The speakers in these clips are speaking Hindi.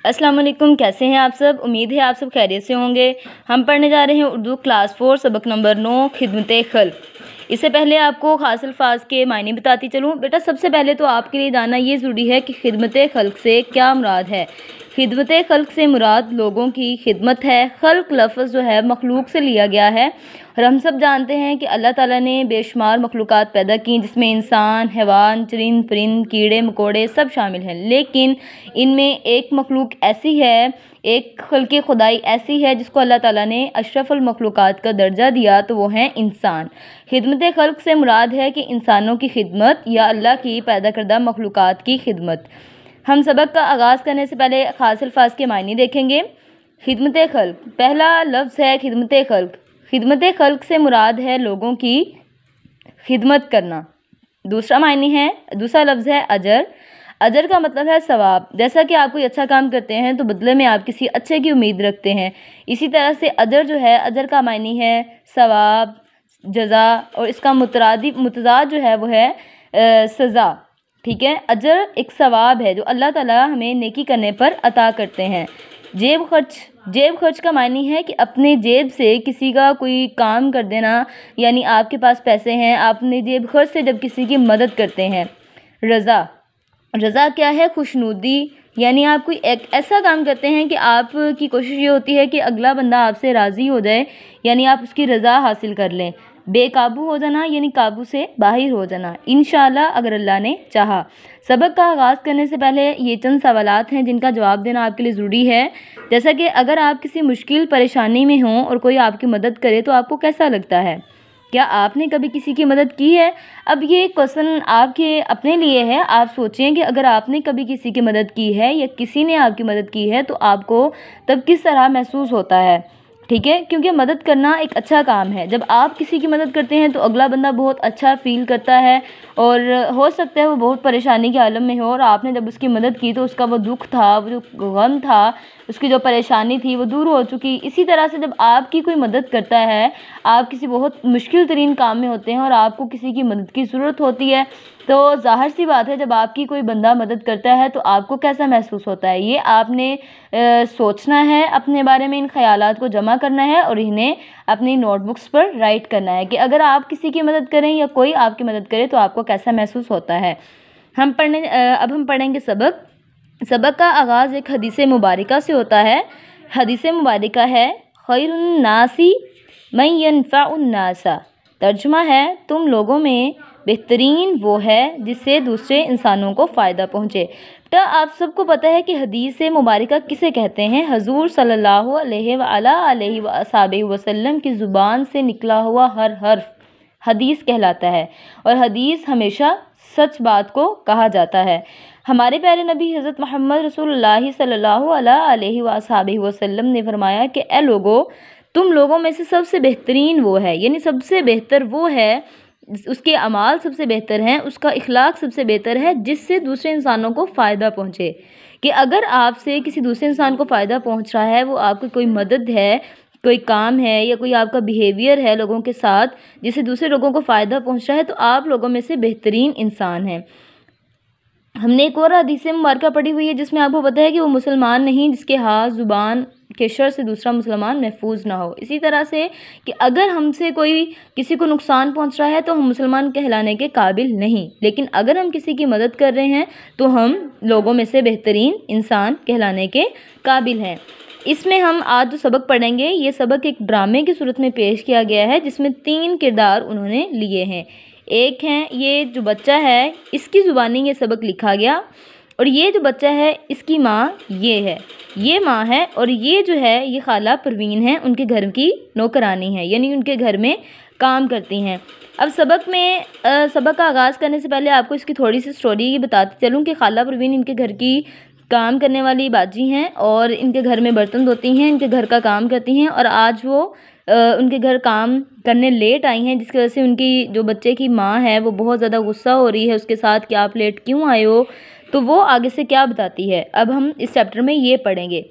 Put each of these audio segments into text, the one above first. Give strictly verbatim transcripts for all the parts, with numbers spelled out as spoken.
अस्सलाम वालेकुम, कैसे हैं आप सब। उम्मीद है आप सब खैरियत से होंगे। हम पढ़ने जा रहे हैं उर्दू क्लास फोर सबक नंबर नौ खिदमत खल्क। इससे पहले आपको खास अल्फाज के मायने बताती चलूँ। बेटा सबसे पहले तो आपके लिए जानना ये ज़रूरी है कि खिदमत खल्क से क्या मुराद है। खिदमत खल्क से मुराद लोगों की खिदमत है। खल्क लफ्ज़ जो है मखलूक से लिया गया है और हम सब जानते हैं कि अल्लाह ताला ने बेशुमार मखलूक़ात पैदा की, जिसमें इंसान, हैवान, चरिंद परिंद, कीड़े मकोड़े सब शामिल हैं। लेकिन इनमें एक मखलूक ऐसी है, एक खल्क़े खुदाई ऐसी है जिसको अल्लाह ताला ने अशरफुल मखलूक़ात का दर्जा दिया, तो वो हैं इंसान। खिदमत खल्क से मुराद है कि इंसानों की खिदमत या अल्लाह की पैदा करदा मखलूक़ात की खिदमत। हम सबक का आगाज़ करने से पहले ख़ास अल्फाज के मायने देखेंगे। खिदमत खल्क, पहला लफ्ज़ है खिदमत खल्क। खिदमत खल्क से मुराद है लोगों की खिदमत करना। दूसरा मायने है, दूसरा लफ्ज़ है अजर। अजर का मतलब है सवाब। जैसा कि आप कोई अच्छा काम करते हैं तो बदले में आप किसी अच्छे की उम्मीद रखते हैं। इसी तरह से अजर जो है, अजर का मायने है सवाब, जज़ा, और इसका मुतरादिफ मुतज़ाद जो है वो है सज़ा। ठीक है, अजर एक सवाब है जो अल्लाह ताला हमें नेकी करने पर अता करते हैं। जेब खर्च, जेब खर्च का मायने है कि अपने जेब से किसी का कोई काम कर देना, यानी आपके पास पैसे हैं, आप अपने जेब खर्च से जब किसी की मदद करते हैं। रज़ा, रज़ा क्या है? खुशनुदी, यानी आप कोई एक ऐसा काम करते हैं कि आपकी कोशिश ये होती है कि अगला बंदा आपसे राज़ी हो जाए, यानी आप उसकी रज़ा हासिल कर लें। बेकाबू हो जाना, यानी काबू से बाहर हो जाना, इंशाअल्लाह अगर अल्लाह ने चाहा। सबक का आगाज़ करने से पहले ये चंद सवालात हैं जिनका जवाब देना आपके लिए ज़रूरी है। जैसा कि अगर आप किसी मुश्किल परेशानी में हों और कोई आपकी मदद करे तो आपको कैसा लगता है? क्या आपने कभी किसी की मदद की है? अब ये क्वेश्चन आपके अपने लिए है। आप सोचें कि अगर आपने कभी किसी की मदद की है या किसी ने आपकी मदद की है तो आपको तब किस तरह महसूस होता है। ठीक है, क्योंकि मदद करना एक अच्छा काम है। जब आप किसी की मदद करते हैं तो अगला बंदा बहुत अच्छा फ़ील करता है और हो सकता है वो बहुत परेशानी के आलम में हो और आपने जब उसकी मदद की तो उसका वो दुख था, वो जो गम था, उसकी जो परेशानी थी वो दूर हो चुकी। इसी तरह से जब आपकी कोई मदद करता है, आप किसी बहुत मुश्किल तरीन काम में होते हैं और आपको किसी की मदद की ज़रूरत होती है, तो ज़ाहिर सी बात है जब आपकी कोई बंदा मदद करता है तो आपको कैसा महसूस होता है। ये आपने आ, सोचना है, अपने बारे में इन ख़यालात को जमा करना है और इन्हें अपनी नोटबुक्स पर राइट करना है कि अगर आप किसी की मदद करें या कोई आपकी मदद करे तो आपको कैसा महसूस होता है। हम पढ़ने अब हम पढ़ेंगे सबक। सबक का आगाज़ एक हदीस मुबारका से होता है। हदीस मुबारका है खैरुन नासी मन यनफ़उन नासा। तर्जुमा है, तुम लोगों में बेहतरीन वो है जिससे दूसरे इंसानों को फ़ायदा पहुँचे। तो आप सबको पता है कि हदीस मुबारका किसे कहते हैं? हजूर सल्लल्लाहु अलैहि वसल्लम की ज़ुबान से निकला हुआ हर हर्फ हदीस कहलाता है और हदीस हमेशा सच बात को कहा जाता है। हमारे प्यारे नबी हज़रत मोहम्मद रसूलुल्लाह सल्लल्लाहु अलैहि वसल्लम ने फरमाया कि ए लोगो, तुम लोगों में से सबसे बेहतरीन वो है, यानी सबसे बेहतर वो है, उसके अमाल सबसे बेहतर हैं, उसका इखलाक सबसे बेहतर है जिससे दूसरे इंसानों को फ़ायदा पहुँचे। कि अगर आपसे किसी दूसरे इंसान को फ़ायदा पहुँच रहा है, वो आपकी कोई मदद है, कोई काम है या कोई आपका बिहेवियर है लोगों के साथ जिससे दूसरे लोगों को फ़ायदा पहुँच रहा है, तो आप लोगों में से बेहतरीन इंसान हैं। हमने एक और हदीस मुबारका पढ़ी हुई है जिसमें आपको पता है कि वो मुसलमान नहीं जिसके हाथ ज़ुबान के शर से दूसरा मुसलमान महफूज ना हो। इसी तरह से कि अगर हमसे कोई किसी को नुकसान पहुंच रहा है तो हम मुसलमान कहलाने के काबिल नहीं, लेकिन अगर हम किसी की मदद कर रहे हैं तो हम लोगों में से बेहतरीन इंसान कहलाने के काबिल हैं। इसमें हम आज जो सबक पढ़ेंगे, ये सबक एक ड्रामे की सूरत में पेश किया गया है जिसमें तीन किरदार उन्होंने लिए हैं। एक है ये जो बच्चा है, इसकी ज़ुबानी ये सबक लिखा गया, और ये जो बच्चा है इसकी माँ ये है, ये माँ है, और ये जो है ये खाला परवीन है, उनके घर की नौकरानी है, यानी उनके घर में काम करती हैं। अब सबक में आ, सबक का आगाज़ करने से पहले आपको इसकी थोड़ी सी स्टोरी बताती चलूँ कि खाला परवीन इनके घर की काम करने वाली बाजी हैं और इनके घर में बर्तन धोती हैं, इनके घर का काम करती हैं, और आज वो आ, उनके घर काम करने लेट आई हैं, जिसकी वजह से उनकी जो बच्चे की माँ है वो बहुत ज़्यादा गुस्सा हो रही है उसके साथ कि आप लेट क्यों आए हो। तो वो आगे से क्या बताती है अब हम इस चैप्टर में ये पढ़ेंगे।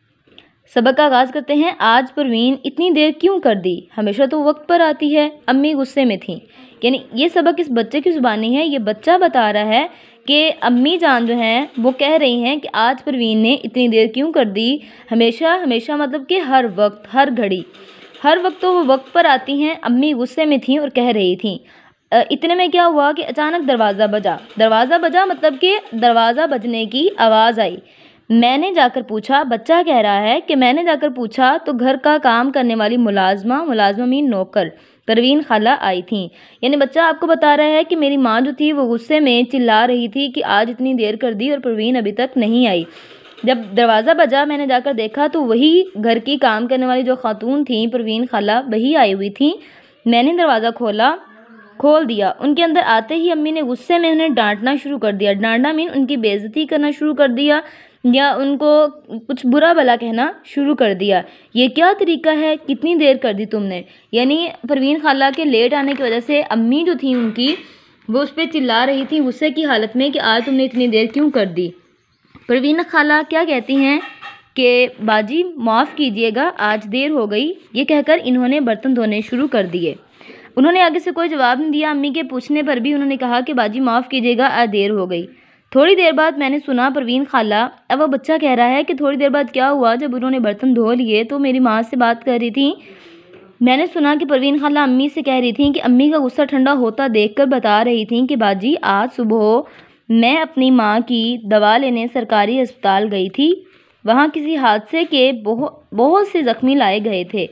सबक का आगाज़ करते हैं। आज परवीन इतनी देर क्यों कर दी? हमेशा तो वक्त पर आती है। अम्मी गुस्से में थी। यानी ये सबक इस बच्चे की ज़ुबानी है। ये बच्चा बता रहा है कि अम्मी जान जो हैं वो कह रही हैं कि आज परवीन ने इतनी देर क्यों कर दी। हमेशा हमेशा मतलब कि हर वक्त हर घड़ी हर वक्त तो वो वक्त पर आती हैं। अम्मी गुस्से में थीं और कह रही थीं। इतने में क्या हुआ कि अचानक दरवाज़ा बजा दरवाज़ा बजा मतलब कि दरवाज़ा बजने की आवाज़ आई। मैंने जाकर पूछा, बच्चा कह रहा है कि मैंने जाकर पूछा तो घर का काम करने वाली मुलाजमा मुलाजमा मीन नौकर परवीन खाला आई थी। यानी बच्चा आपको बता रहा है कि मेरी माँ जो थी वो गुस्से में चिल्ला रही थी कि आज इतनी देर कर दी और परवीन अभी तक नहीं आई। जब दरवाज़ा बजा मैंने जाकर देखा तो वही घर की काम करने वाली जो खातून थी परवीन खाला वही आई हुई थी। मैंने दरवाज़ा खोला खोल दिया। उनके अंदर आते ही अम्मी ने गुस्से में उन्हें डांटना शुरू कर दिया। डांटना मीन उनकी बेइज्जती करना शुरू कर दिया या उनको कुछ बुरा भला कहना शुरू कर दिया। ये क्या तरीका है, कितनी देर कर दी तुमने। यानी परवीन खाला के लेट आने की वजह से अम्मी जो थी उनकी वो उस पर चिल्ला रही थी गुस्से की हालत में कि आज तुमने इतनी देर क्यों कर दी। परवीन खाला क्या कहती हैं कि बाजी माफ़ कीजिएगा आज देर हो गई। ये कहकर इन्होंने बर्तन धोने शुरू कर दिए। उन्होंने आगे से कोई जवाब नहीं दिया। अम्मी के पूछने पर भी उन्होंने कहा कि बाजी माफ़ कीजिएगा आज देर हो गई। थोड़ी देर बाद मैंने सुना परवीन खाला, अब वो बच्चा कह रहा है कि थोड़ी देर बाद क्या हुआ, जब उन्होंने बर्तन धो लिए तो मेरी माँ से बात कर रही थी। मैंने सुना कि परवीन खाला अम्मी से कह रही थी कि अम्मी का गुस्सा ठंडा होता देखकर बता रही थी कि बाजी आज सुबह मैं अपनी माँ की दवा लेने सरकारी अस्पताल गई थी। वहाँ किसी हादसे के बहुत बहुत से ज़ख्मी लाए गए थे।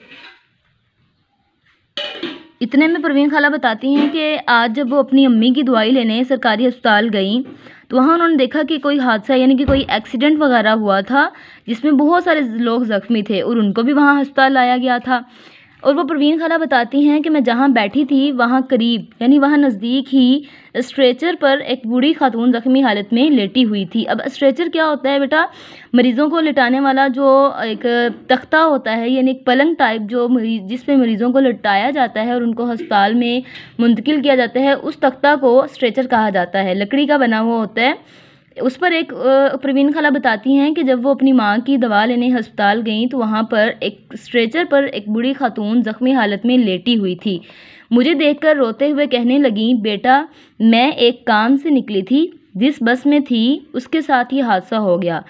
इतने में परवीन खाला बताती हैं कि आज जब वो अपनी अम्मी की दवाई लेने सरकारी अस्पताल गई तो वहाँ उन्होंने देखा कि कोई हादसा यानी कि कोई एक्सीडेंट वगैरह हुआ था जिसमें बहुत सारे लोग ज़ख्मी थे और उनको भी वहाँ अस्पताल लाया गया था। और वो परवीन खाला बताती हैं कि मैं जहाँ बैठी थी वहाँ करीब यानी वहाँ नज़दीक ही स्ट्रेचर पर एक बूढ़ी खातून ज़ख्मी हालत में लेटी हुई थी। अब स्ट्रेचर क्या होता है बेटा, मरीज़ों को लिटाने वाला जो एक तख्ता होता है यानी एक पलंग टाइप जो मरीज जिस पे मरीज़ों को लिटाया जाता है और उनको अस्पताल में मुंतकिल किया जाता है, उस तख्ता को स्ट्रेचर कहा जाता है। लकड़ी का बना हुआ होता है। उस पर एक परवीन खाला बताती हैं कि जब वो अपनी माँ की दवा लेने अस्पताल गई तो वहाँ पर एक स्ट्रेचर पर एक बूढ़ी खातून ज़ख्मी हालत में लेटी हुई थी। मुझे देखकर रोते हुए कहने लगी, बेटा मैं एक काम से निकली थी, जिस बस में थी उसके साथ ये हादसा हो गया।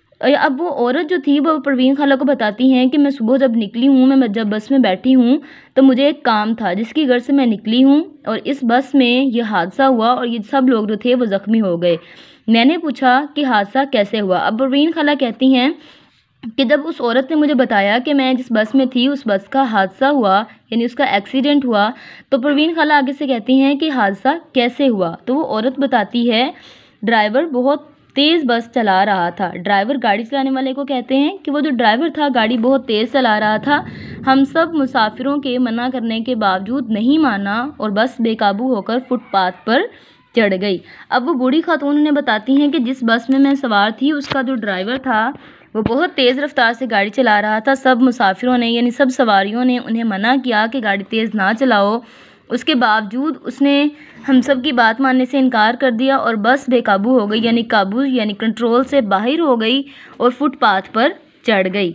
अब वो औरत जो थी वो परवीन खाला को बताती हैं कि मैं सुबह जब निकली हूँ, मैं जब बस में बैठी हूँ तो मुझे एक काम था जिसकी घर से मैं निकली हूँ और इस बस में ये हादसा हुआ और ये सब लोग जो थे वो ज़ख्मी हो गए। मैंने पूछा कि हादसा कैसे हुआ। अब परवीन खाला कहती हैं कि जब उस औरत ने मुझे बताया कि मैं जिस बस में थी उस बस का हादसा हुआ यानी उसका एक्सीडेंट हुआ, तो परवीन खाला आगे से कहती हैं कि हादसा कैसे हुआ। तो वो औरत बताती है ड्राइवर बहुत तेज़ बस चला रहा था। ड्राइवर गाड़ी चलाने वाले को कहते हैं कि वो जो ड्राइवर था गाड़ी बहुत तेज़ चला रहा था। हम सब मुसाफिरों के मना करने के बावजूद नहीं माना और बस बेकाबू होकर फुटपाथ पर चढ़ गई। अब वो बूढ़ी खातून ने बताती हैं कि जिस बस में मैं सवार थी उसका जो ड्राइवर था वो बहुत तेज़ रफ्तार से गाड़ी चला रहा था। सब मुसाफिरों ने यानी सब सवारियों ने उन्हें मना किया कि गाड़ी तेज़ ना चलाओ, उसके बावजूद उसने हम सब की बात मानने से इनकार कर दिया और बस बेकाबू हो गई यानी काबू यानी कंट्रोल से बाहर हो गई और फुटपाथ पर चढ़ गई।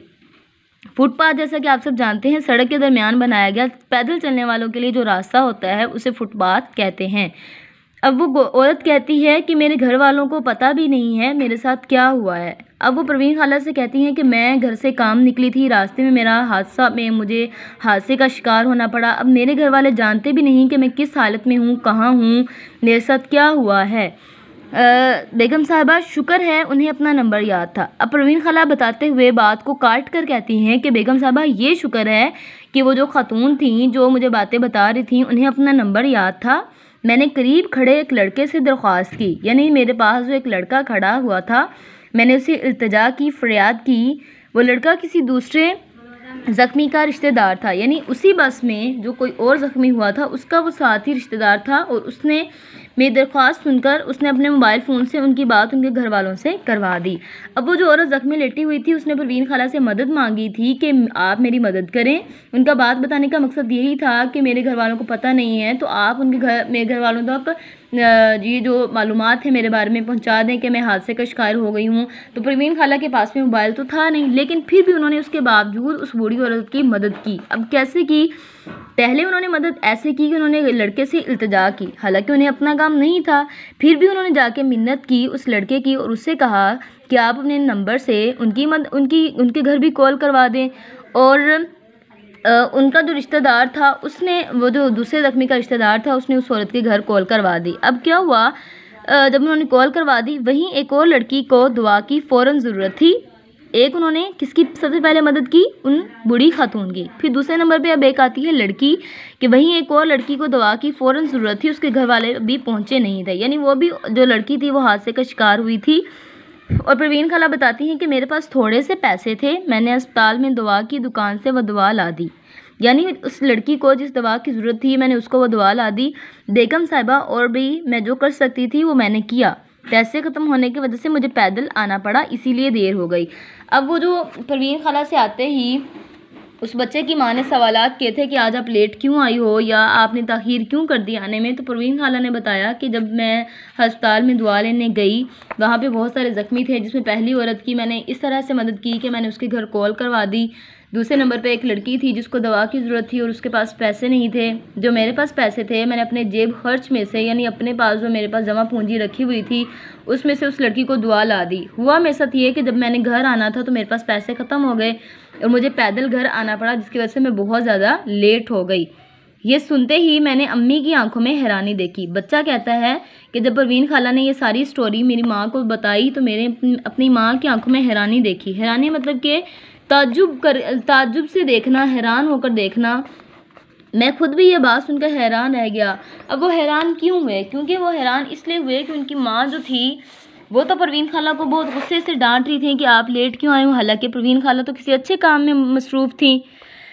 फुटपाथ जैसा कि आप सब जानते हैं सड़क के दरमियान बनाया गया पैदल चलने वालों के लिए जो रास्ता होता है उसे फुटपाथ कहते हैं। अब वो औरत कहती है कि मेरे घर वालों को पता भी नहीं है मेरे साथ क्या हुआ है। अब वो परवीन खाला से कहती हैं कि मैं घर से काम निकली थी, रास्ते में मेरा हादसा में मुझे हादसे का शिकार होना पड़ा। अब मेरे घर वाले जानते भी नहीं कि मैं किस हालत में हूँ, कहाँ हूँ, मेरे साथ क्या हुआ है। बेगम साहिबा शुक्र है उन्हें अपना नंबर याद था। अब परवीन खाला बताते हुए बात को काट कर कहती हैं कि बेगम साहिबा ये शुक्र है कि वो जो खातून थी जो मुझे बातें बता रही थी उन्हें अपना नंबर याद था। मैंने करीब खड़े एक लड़के से दरख्वास्त की यानी मेरे पास जो एक लड़का खड़ा हुआ था मैंने उसे इल्तिजा की, फरियाद की। वो लड़का किसी दूसरे ज़ख्मी का रिश्तेदार था यानी उसी बस में जो कोई और ज़ख्मी हुआ था उसका वो साथी रिश्तेदार था और उसने मेरी दरख्वास्त सुनकर उसने अपने मोबाइल फ़ोन से उनकी बात उनके घर वालों से करवा दी। अब वो जो औरत ज़ख्मी लेटी हुई थी उसने परवीन खाला से मदद मांगी थी कि आप मेरी मदद करें। उनका बात बताने का मकसद यही था कि मेरे घर वालों को पता नहीं है तो आप उनके घर मेरे घर वालों तक ये जो मालूमात है मेरे बारे में पहुंचा दें कि मैं हादसे का शिकार हो गई हूँ। तो परवीन खाला के पास में मोबाइल तो था नहीं लेकिन फिर भी उन्होंने उसके बावजूद उस बूढ़ी औरत की मदद की। अब कैसे की, पहले उन्होंने मदद ऐसे की कि उन्होंने लड़के से इल्तिजा की, हालांकि उन्हें अपना काम नहीं था। फिर भी उन्होंने जाके मिन्नत की उस लड़के की और उससे कहा कि आप अपने नंबर से उनकी मद उनकी उनके घर भी कॉल करवा दें। और अ, उनका जो रिश्तेदार था उसने, वो जो दूसरे ज़ख्मी का रिश्तेदार था, उसने उस औरत के घर कॉल करवा दी। अब क्या हुआ, अ, जब उन्होंने कॉल करवा दी, वहीं एक और लड़की को दुआ की फ़ौरन ज़रूरत थी। एक उन्होंने किसकी सबसे पहले मदद की, उन बूढ़ी खातून की। फिर दूसरे नंबर पे अब एक आती है लड़की कि वहीं एक और लड़की को दवा की फ़ौरन ज़रूरत थी, उसके घर वाले भी पहुँचे नहीं थे, यानी वो भी जो लड़की थी वो हादसे का शिकार हुई थी। और परवीन खाला बताती हैं कि मेरे पास थोड़े से पैसे थे, मैंने अस्पताल में दवा की दुकान से वह दवा ला दी, यानी उस लड़की को जिस दवा की ज़रूरत थी मैंने उसको वो दवा ला दी। बेगम साहिबा, और भी मैं जो कर सकती थी वो मैंने किया। पैसे ख़त्म होने की वजह से मुझे पैदल आना पड़ा, इसीलिए देर हो गई। अब वो जो परवीन खाला से आते ही उस बच्चे की माँ ने सवालात किए थे कि आज आप लेट क्यों आई हो या आपने ताख़ीर क्यों कर दी आने में। तो परवीन खाला ने बताया कि जब मैं अस्पताल में दुआ लेने गई, वहाँ पे बहुत सारे ज़ख्मी थे, जिसमें पहली औरत की मैंने इस तरह से मदद की कि मैंने उसके घर कॉल करवा दी। दूसरे नंबर पे एक लड़की थी जिसको दवा की ज़रूरत थी और उसके पास पैसे नहीं थे। जो मेरे पास पैसे थे मैंने अपने जेब खर्च में से, यानी अपने पास जो मेरे पास जमा पूंजी रखी हुई थी उसमें से उस लड़की को दुआ ला दी। हुआ मेरे साथ ये कि जब मैंने घर आना था तो मेरे पास पैसे ख़त्म हो गए और मुझे पैदल घर आना पड़ा, जिसकी वजह से मैं बहुत ज़्यादा लेट हो गई। ये सुनते ही मैंने अम्मी की आंखों में हैरानी देखी। बच्चा कहता है कि जब परवीन खाला ने ये सारी स्टोरी मेरी माँ को बताई तो मेरे अपनी माँ की आंखों में हैरानी देखी। हैरानी मतलब कि ताज्जुब कर ताज्जुब से देखना, हैरान होकर देखना। मैं खुद भी ये बात सुनकर हैरान रह गया। अब वो हैरान क्यों हुए? क्योंकि वो हैरान इसलिए हुए कि उनकी माँ जो थी वो तो परवीन खाला को बहुत गुस्से से डांट रही थी कि आप लेट क्यों आए हो, हालांकि परवीन खाला तो किसी अच्छे काम में मसरूफ़ थी।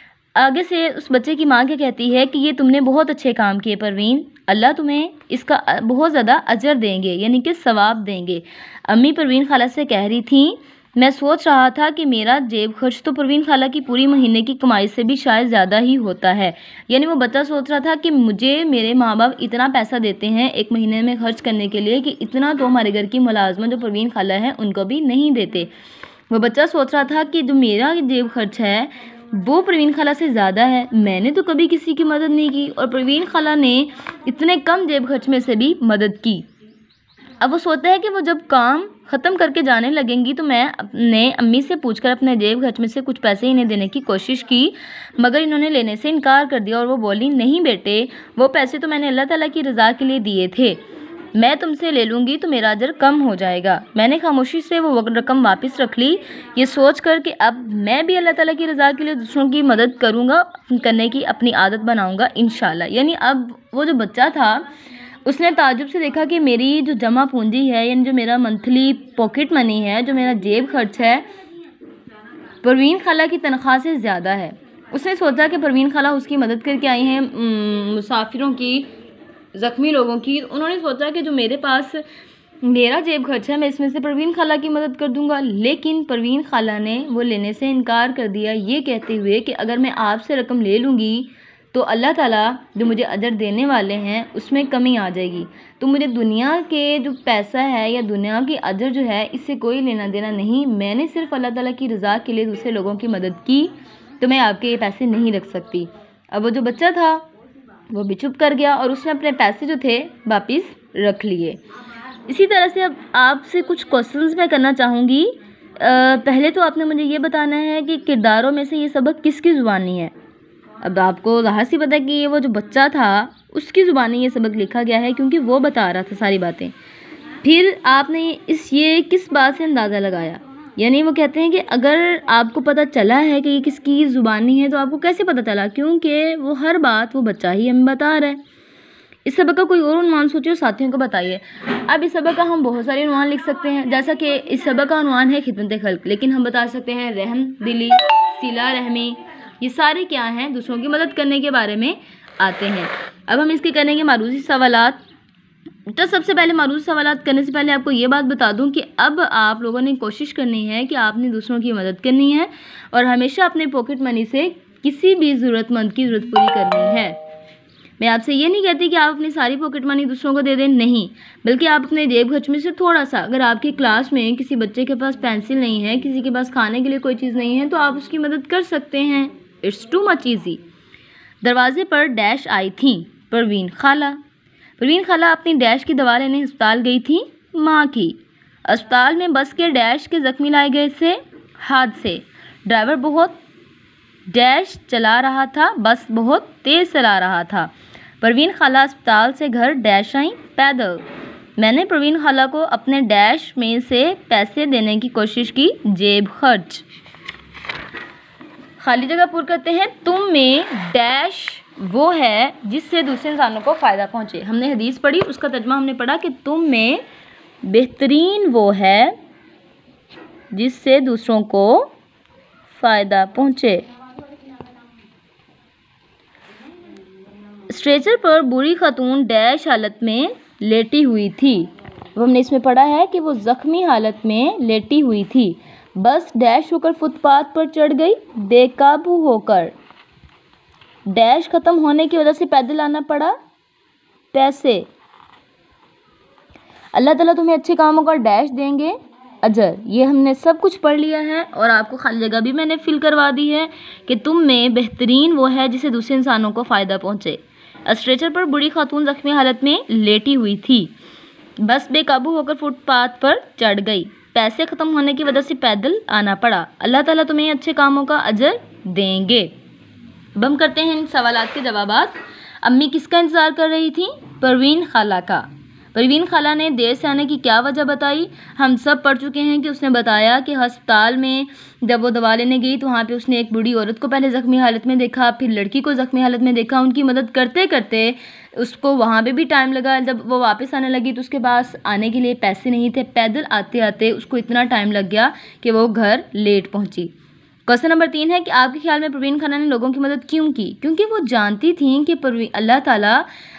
आगे से उस बच्चे की माँ क्या कहती है कि ये तुमने बहुत अच्छे काम किए परवीन, अल्लाह तुम्हें इसका बहुत ज़्यादा अजर देंगे, यानी कि सवाब देंगे। अम्मी परवीन खाला से कह रही थी, मैं सोच रहा था कि मेरा जेब खर्च तो परवीन खाला की पूरी महीने की कमाई से भी शायद ज़्यादा ही होता है। यानी वो बच्चा सोच रहा था कि मुझे मेरे माँ बाप इतना पैसा देते हैं एक महीने में खर्च करने के लिए कि इतना तो हमारे घर की मुलाजमत जो परवीन खाला है उनको भी नहीं देते। वो बच्चा सोच रहा था कि जो मेरा जेब खर्च है वो परवीन खाला से ज़्यादा है, मैंने तो कभी किसी की मदद नहीं की और परवीन खाला ने इतने कम जेब खर्च में से भी मदद की। अब वो सोचता है कि वो जब काम ख़त्म करके जाने लगेंगी तो मैं अपने अम्मी से पूछकर अपने जेब खर्च में से कुछ पैसे इन्हें देने की कोशिश की, मगर इन्होंने लेने से इनकार कर दिया और वो बोली, नहीं बेटे, वो पैसे तो मैंने अल्लाह ताला की रज़ा के लिए दिए थे, मैं तुमसे ले लूँगी तो मेरा अजर कम हो जाएगा। मैंने खामोशी से वो रकम वापस रख ली, ये सोच कर कि अब मैं भी अल्लाह ताला की रज़ा के लिए दूसरों की मदद करूँगा, करने की अपनी आदत बनाऊँगा इंशाल्लाह। यानी अब वो जो बच्चा था उसने ताज्जुब से देखा कि मेरी जो जमा पूंजी है, यानी जो मेरा मंथली पॉकेट मनी है, जो मेरा जेब खर्च है, परवीन खाला की तनख्वाह से ज़्यादा है। उसने सोचा कि परवीन खाला उसकी मदद करके आई हैं मुसाफिरों की, ज़ख्मी लोगों की। उन्होंने सोचा कि जो मेरे पास मेरा जेब खर्च है मैं इसमें से परवीन खाला की मदद कर दूंगा, लेकिन परवीन खाला ने वो लेने से इनकार कर दिया, ये कहते हुए कि अगर मैं आपसे रकम ले लूँगी तो अल्लाह ताला जो मुझे अजर देने वाले हैं उसमें कमी आ जाएगी, तो मुझे दुनिया के जो पैसा है या दुनिया की अजर जो है इससे कोई लेना देना नहीं, मैंने सिर्फ अल्लाह ताला की रज़ा के लिए दूसरे लोगों की मदद की, तो मैं आपके ये पैसे नहीं रख सकती। अब वो जो बच्चा था वो भी चुप कर गया और उसने अपने पैसे जो थे वापस रख लिए। इसी तरह से अब आपसे कुछ क्वेश्चंस मैं करना चाहूँगी। पहले तो आपने मुझे ये बताना है कि किरदारों में से ये सबक किसकी ज़ुबानी है। अब आपको ज़ाहिर सी पता है कि ये वो जो बच्चा था उसकी ज़ुबानी ये सबक लिखा गया है, क्योंकि वो बता रहा था सारी बातें। फिर आपने इस ये किस बात से अंदाज़ा लगाया, यानी वो कहते हैं कि अगर आपको पता चला है कि ये किसकी ज़ुबानी है तो आपको कैसे पता चला, क्योंकि वो हर बात वो बच्चा ही हमें बता रहा है। इस सबक का कोई और उन्वान सोचिए और साथियों को बताइए। अब इस सबक का हम बहुत सारे उन्वान लिख सकते हैं, जैसा कि इस सबक का उन्वान है खिदमत खल्क, लेकिन हम बता सकते हैं रहम दिली, सिला रहमी, ये सारे क्या हैं, दूसरों की मदद करने के बारे में आते हैं। अब हम इसके करेंगे मारूसी सवालात। तो सबसे पहले मारूसी सवालात करने से पहले आपको ये बात बता दूं कि अब आप लोगों ने कोशिश करनी है कि आपने दूसरों की मदद करनी है और हमेशा अपने पॉकेट मनी से किसी भी ज़रूरतमंद की ज़रूरत पूरी करनी है। मैं आपसे ये नहीं कहती कि आप अपनी सारी पॉकेट मनी दूसरों को दे दें, नहीं, बल्कि आप अपने जेब खर्च में से थोड़ा सा, अगर आपकी क्लास में किसी बच्चे के पास पेंसिल नहीं है, किसी के पास खाने के लिए कोई चीज़ नहीं है, तो आप उसकी मदद कर सकते हैं। It's too much easy. दरवाजे पर डैश आई थी परवीन खाला। परवीन खाला अपनी डैश की दवा लेने अस्पताल गई थी। माँ की। अस्पताल में बस के डैश के जख्मी लाए गए थे। हादसे। ड्राइवर बहुत डैश चला रहा था, बस बहुत तेज़ चला रहा था। परवीन खाला अस्पताल से घर डैश आई पैदल। मैंने परवीन खाला को अपने डैश में से पैसे देने की कोशिश की, जेब खर्च। खाली जगह पूर्ण करते हैं। तुम में डैश वो है जिससे दूसरे इंसानों को फ़ायदा पहुँचे। हमने हदीस पढ़ी, उसका तर्जुमा हमने पढ़ा कि तुम में बेहतरीन वो है जिससे दूसरों को फ़ायदा पहुँचे। स्ट्रेचर पर बूढ़ी खातून डैश हालत में लेटी हुई थी। अब हमने इसमें पढ़ा है कि वो ज़ख्मी हालत में लेटी हुई थी। बस डैश होकर फुटपाथ पर चढ़ गई, बेकाबू होकर। डैश ख़त्म होने की वजह से पैदल आना पड़ा, पैसे। अल्लाह ताला तुम्हें अच्छे कामों का डैश देंगे, अजर। ये हमने सब कुछ पढ़ लिया है और आपको खाली जगह भी मैंने फिल करवा दी है कि तुम में बेहतरीन वो है जिससे दूसरे इंसानों को फ़ायदा पहुँचे। स्ट्रेचर पर बूढ़ी खातून ज़ख्मी हालत में लेटी हुई थी। बस बेकाबू होकर फुटपाथ पर चढ़ गई। पैसे ख़त्म होने की वजह से पैदल आना पड़ा। अल्लाह ताला तुम्हें अच्छे कामों का अजर देंगे। अब हम करते हैं इन सवालात के जवाबात। अम्मी किसका इंतज़ार कर रही थी? परवीन खाला का। परवीन खाला ने देर से आने की क्या वजह बताई? हम सब पढ़ चुके हैं कि उसने बताया कि अस्पताल में जब वो दवा लेने गई तो वहाँ पे उसने एक बूढ़ी औरत को पहले ज़ख्मी हालत में देखा, फिर लड़की को ज़ख्मी हालत में देखा। उनकी मदद करते करते उसको वहाँ पे भी टाइम लगा। जब वो वापस आने लगी तो उसके पास आने के लिए पैसे नहीं थे। पैदल आते आते उसको इतना टाइम लग गया कि वो घर लेट पहुँची। क्वेश्चन नंबर तीन है कि आपके ख्याल में परवीन खाला ने लोगों की मदद क्यों की? क्योंकि वो जानती थी कि परवीन अल्लाह ताला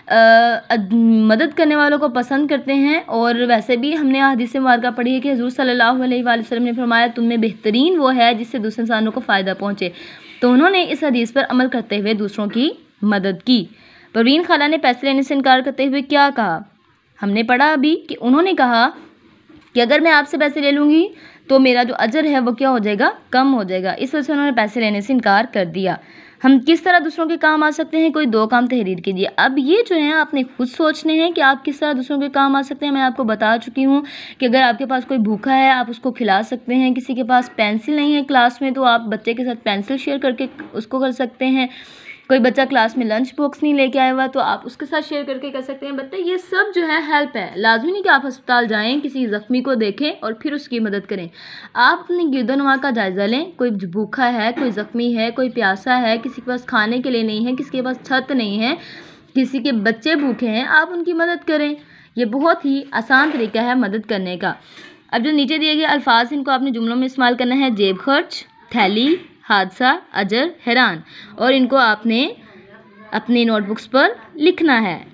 आ, मदद करने वालों को पसंद करते हैं। और वैसे भी हमने हदीस मुबारका पढ़ी है कि हुज़ूर सल्लल्लाहु अलैहि वसल्लम ने फरमाया तुम में बेहतरीन वो है जिससे दूसरे इंसानों को फ़ायदा पहुँचे। तो उन्होंने इस हदीस पर अमल करते हुए दूसरों की मदद की। परवीन खाला ने पैसे लेने से इनकार करते हुए क्या कहा? हमने पढ़ा अभी कि उन्होंने कहा कि अगर मैं आपसे पैसे ले लूँगी तो मेरा जो अजर है वो क्या हो जाएगा? कम हो जाएगा। इस वजह से उन्होंने पैसे लेने से इनकार कर दिया। हम किस तरह दूसरों के काम आ सकते हैं? कोई दो काम तहरीर कीजिए। अब ये जो है आपने खुद सोचने हैं कि आप किस तरह दूसरों के काम आ सकते हैं। मैं आपको बता चुकी हूँ कि अगर आपके पास कोई भूखा है आप उसको खिला सकते हैं। किसी के पास पेंसिल नहीं है क्लास में तो आप बच्चे के साथ पेंसिल शेयर करके उसको कर सकते हैं। कोई बच्चा क्लास में लंच बॉक्स नहीं लेके आया हुआ तो आप उसके साथ शेयर करके कर सकते हैं। बच्चे ये सब जो है हेल्प है। लाजमी नहीं कि आप अस्पताल जाएं, किसी ज़ख्मी को देखें और फिर उसकी मदद करें। आप अपनी गिरदोनवा का जायज़ा लें। कोई भूखा है, कोई ज़ख्मी है, कोई प्यासा है, किसी के पास खाने के लिए नहीं है, किसी के पास छत नहीं है, किसी के बच्चे भूखे हैं, आप उनकी मदद करें। ये बहुत ही आसान तरीका है मदद करने का। अब जो नीचे दिए गए अल्फाज इनको आपने जुमलों में इस्तेमाल करना है। जेब खर्च, थैली, हादसा, अजर, हैरान। और इनको आपने अपनी नोटबुक्स पर लिखना है।